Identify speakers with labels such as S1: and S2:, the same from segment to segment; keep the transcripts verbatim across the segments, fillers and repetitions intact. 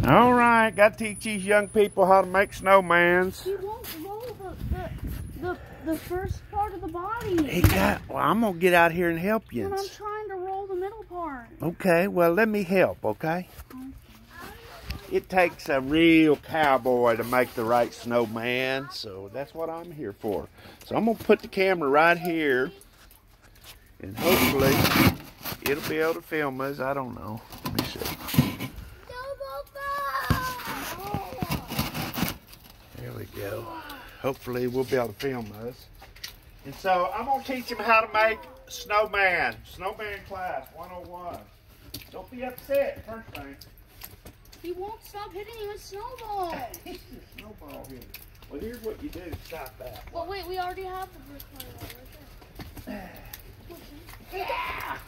S1: All right, got to teach these young people how to make snowmans.
S2: He won't roll the, the, the, the first part of the body.
S1: He got, well, I'm going to get out here and help you.
S2: And I'm trying to roll the middle part.
S1: Okay, well, let me help, okay? It takes a real cowboy to make the right snowman, so that's what I'm here for. So I'm going to put the camera right here, and hopefully it'll be able to film us. I don't know. Let me see. There we go. Hopefully we'll be able to film us. And so I'm going to teach them how to make a snowman. Snowman class one oh one. Don't be upset, first thing.
S2: He won't stop hitting me with snowballs.
S1: It's a snowball here. Well, here's what you do. Stop that.
S2: Well, wait, we already have the brick part right there.
S1: Yeah.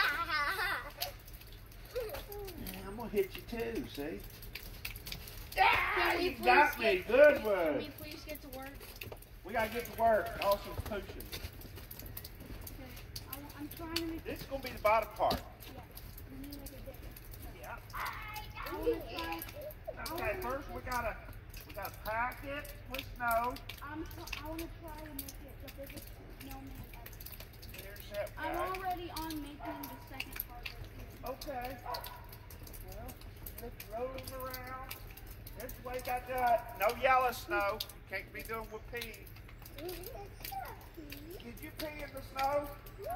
S1: I'm going to hit you too, see? Yeah, you got me. Good one.
S2: Can we please get to work?
S1: We got to get to work. Also pushing.
S2: Okay. I'm trying to make
S1: This is going to be the bottom part.
S2: Yeah.
S1: Okay, first we gotta we gotta pack it with snow.
S2: I'm I want to try to make it the biggest snowman ever.
S1: There's that guy.
S2: I'm already on making the second part of it.
S1: Okay. Well, let's roll them around. That's the way you got done. No yellow snow. Can't be doing with pee. Did you pee in the snow?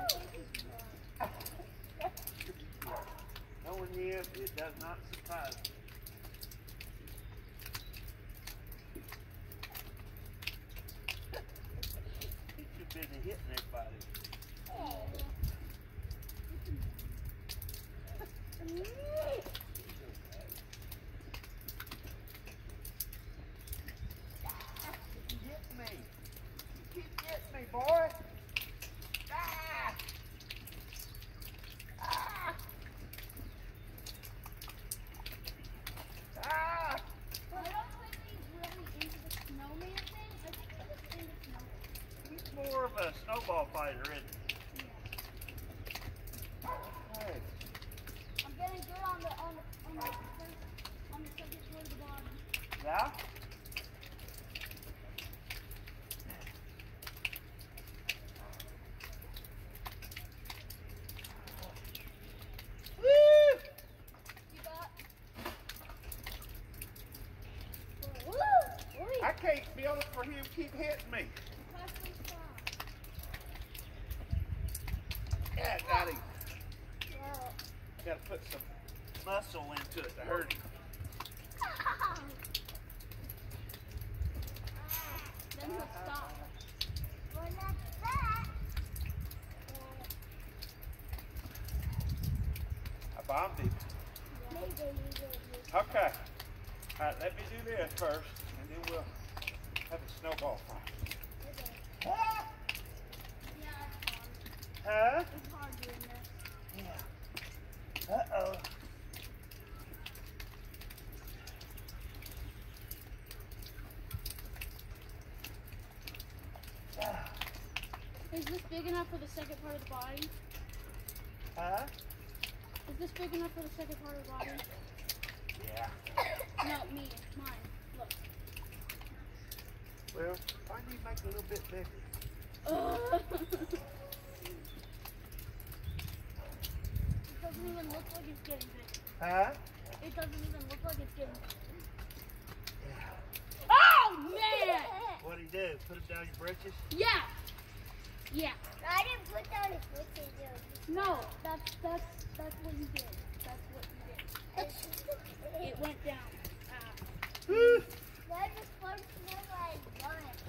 S1: Knowing him, it does not surprise me. He's too busy hitting everybody. You hit me. You keep getting me, boy. Ah! Ah! Ah!
S2: I don't think he's really into the snowman thing. I think he's just into snowman.
S1: He's more of a snowball fighter, isn't he? Hey.
S2: I'm getting good on the on the on the first, on the second toward the bottom.
S1: Yeah? Woo!
S2: You got.
S1: I can't feel it for him to keep hitting me. Yeah, got him. Got to put some muscle into it to hurt him.
S2: Then he'll stop.
S1: I bombed him. Okay. All right, let me do this first, and then we'll have a snowball fight. Ah! Huh?
S2: It's hard doing this.
S1: Yeah. Uh-oh.
S2: Is this big enough for the second part of the body?
S1: Huh?
S2: Is this big enough for the second part of the body?
S1: Yeah.
S2: No, me. Mine. Look.
S1: Well, I need to make it a little bit bigger.
S2: Ugh. It doesn't even look like it's getting big.
S1: Huh?
S2: It doesn't even look like it's getting big. Oh, man!
S1: What do you do? Put them down your britches?
S2: Yeah. Yeah.
S3: I didn't put down his britches.
S2: No, that's that's that's what you did. That's what you did. It went down. Ah.
S1: Woo!
S3: That was fun to never I done it.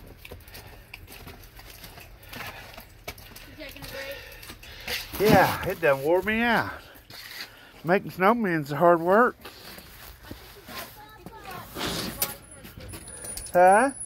S2: You taking a break?
S1: Yeah, it done wore me out. Making snowmen's hard work. Huh?